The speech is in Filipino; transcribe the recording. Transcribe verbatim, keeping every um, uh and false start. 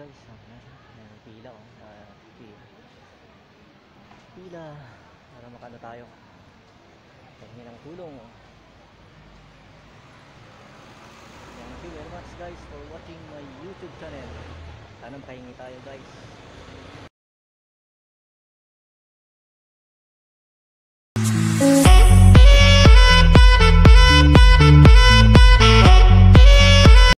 guys. May pila oh. Uh, pila. Pila. Para makano tayo. Pahingi ng tulong. Thank you very much guys for watching my YouTube channel. Sana makahingi tayo guys.